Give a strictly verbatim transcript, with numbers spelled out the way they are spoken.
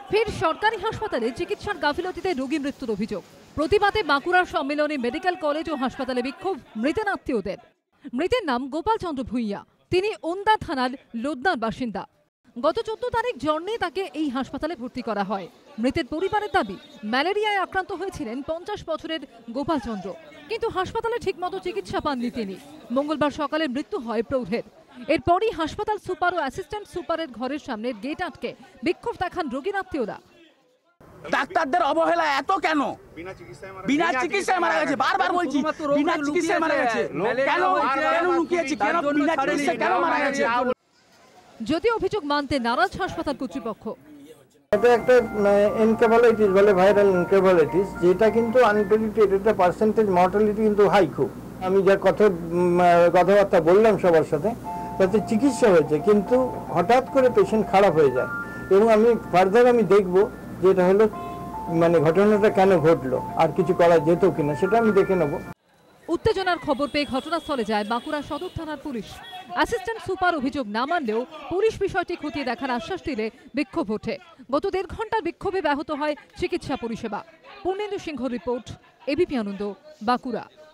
ফের সরকারি হাসপাতালে চিকিৎসার গাফিলতিতে রোগী মৃত্যুর অভিযোগ। প্রতিবাদে বাঁকুড়ার সম্মেলনী মেডিকেল কলেজ ও হাসপাতালে বিক্ষোভ মৃতের আত্মীয়দের। মৃতের নাম গোপাল চন্দ্র ভূঁইয়া। তিনি ওন্দা থানার লোদনার বাসিন্দা। গত চোদ্দ তারিখ জ্বর নিয়ে তাকে এই হাসপাতালে ভর্তি করা হয়। মৃতের পরিবারের দাবি, ম্যালেরিয়ায় আক্রান্ত হয়েছিলেন পঞ্চাশ বছরের গোপাল চন্দ্র, কিন্তু হাসপাতালে ঠিকমতো চিকিৎসা পাননি তিনি। মঙ্গলবার সকালে মৃত্যু হয় প্রৌঢ়ের। এরপরই হাসপাতাল সুপার ও অ্যাসিস্ট্যান্ট সুপারের ঘরের সামনে গেট আটকে বিক্ষোভ দেখান রোগীর আত্মীয়রা। ডাক্তারদের অবহেলা এত কেন? বিনা চিকিৎসায় মারা গেছে, বারবার বলছি বিনা চিকিৎসায় মারা গেছে। কেন কেন লুকিয়েছে? কেন বিনা চিকিৎসায় কেন মারা গেছে? যদি অভিযোগ মানতে নারাজ হাসপাতাল কর্তৃপক্ষ। এটা একটা এনকেফালাইটিস বলে, ভাইরাল এনকেফালাইটিস, যেটা কিন্তু আনপ্রেডিক্টেড, এটা পার্সেন্টেজ মর্টালিটি কিন্তু হাই খুব। আমি যা কথা কথাবার্তা বললাম সবার সাথে, তাতে চিকিৎসা হয়েছে, কিন্তু হঠাৎ করে পেশেন্ট খারাপ হয়ে যায়। এবং আমি ফার্দার আমি দেখব যে এটা হলো মানে ঘটনাটা কেন ঘটলো, আর কিছু করা যেত কিনা সেটা আমি দেখে নেব। উত্তেজনার খবর পেয়ে ঘটনাস্থলে যায় বাঁকুড়া সদর থানার পুলিশ। অ্যাসিস্ট্যান্ট সুপার অভিযোগ না মানলেও পুলিশ বিষয়টি খতিয়ে দেখার আশ্বাস দিলে বিক্ষোভ ওঠে। গত দেড় ঘন্টার বিক্ষোভে ব্যাহত হয় চিকিৎসা পরিষেবা। Purnendu Singha report, ABP Ananda, Bankura.